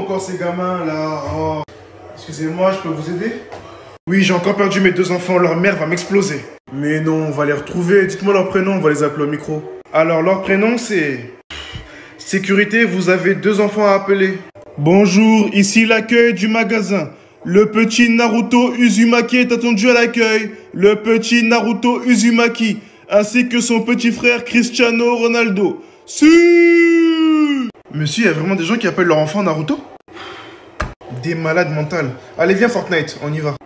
encore ces gamins là? Oh. Excusez-moi, je peux vous aider? Oui, j'ai encore perdu mes 2 enfants, leur mère va m'exploser. Mais non, on va les retrouver. Dites-moi leur prénom, on va les appeler au micro. Alors, leur prénom, c'est... Sécurité, vous avez 2 enfants à appeler. Bonjour, ici l'accueil du magasin. Le petit Naruto Uzumaki est attendu à l'accueil. Le petit Naruto Uzumaki, ainsi que son petit frère Cristiano Ronaldo. Si! Monsieur, il y a vraiment des gens qui appellent leur enfant Naruto? Des malades mentales. Allez, viens Fortnite, on y va.